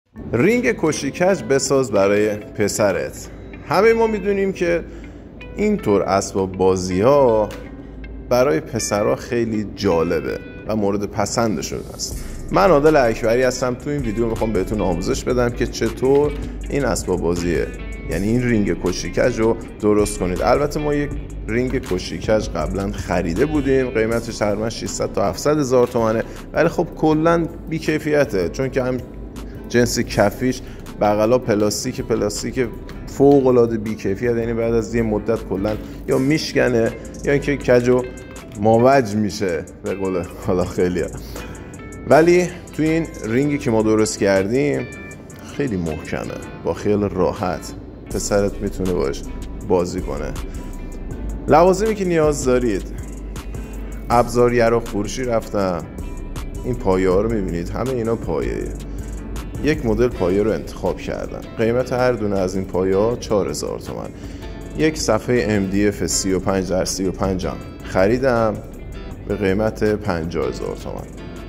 رینگ کشی کج بساز برای پسرت. همه ما میدونیم که اینطور اسباب بازی ها برای پسرها خیلی جالبه و مورد پسندشون هست. من عادل اکبری هستم. تو این ویدیو میخوام بهتون آموزش بدم که چطور این اسباب بازیه، یعنی این رینگ کشی کج رو درست کنید. البته ما یک رینگ کشی کج قبلا خریده بودیم، قیمتش تقریبا 600 تا 700 هزار تومانه، ولی خب کلا بی‌کیفیته، چون که هم جنس کفیش بغلا پلاستیک فوق العاده بی‌کیفیت، یعنی بعد از یه مدت کلا یا میشکنه یا اینکه کجو ماوج میشه به قول حالا خیلی‌ها. ولی توی این رینگی که ما درست کردیم خیلی محکمه، با خیال راحت پسرت میتونه باش بازی کنه. لوازمی که نیاز دارید: ابزار یراق فروشی رفتم، این پایه ها رو میبینید، همه اینا پایه. یک مدل پایه رو انتخاب کردم، قیمت هر دونه از این پایه ها 4000 تومان. یک صفحه MDF 35x35 هم خریدم به قیمت 50000 تومان.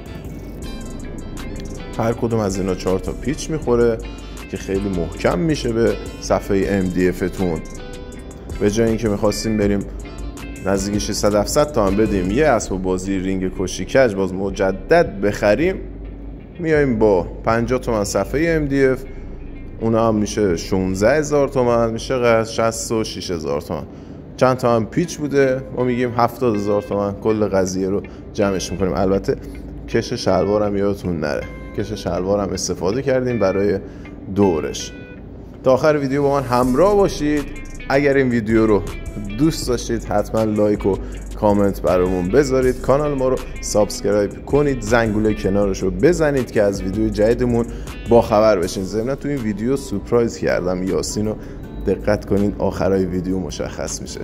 هر کدوم از اینا 4 تا پیچ میخوره که خیلی محکم میشه به صفحه MDF تون. به جای اینکه میخواستیم بریم نزدیک 600-700 تومان بدیم یه اسباب بازی رینگ کشی کج باز مجدد بخریم، میایم با 50 تومن صفحه MDF، اونا هم میشه 16000 تومن، میشه 66000 تومن. چند تا هم پیچ بوده، ما میگیم 70000 تومن کل قضیه رو جمعش میکنیم. البته کش شلوار هم یادتون نره، کش شلوار هم استفاده کردیم برای دورش. تا آخر ویدیو با من همراه باشید. اگر این ویدیو رو دوست داشتید حتما لایک و کامنت برامون بذارید، کانال ما رو سابسکرایب کنید، زنگوله کنارش رو بزنید که از ویدیو جدیدمون با خبر بشین. ضمن تو این ویدیو سورپرایز کردم یاسین رو، دقت کنید آخرای ویدیو مشخص میشه.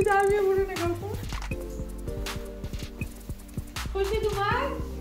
در بیا برو نگاه کن. خوشت اومد؟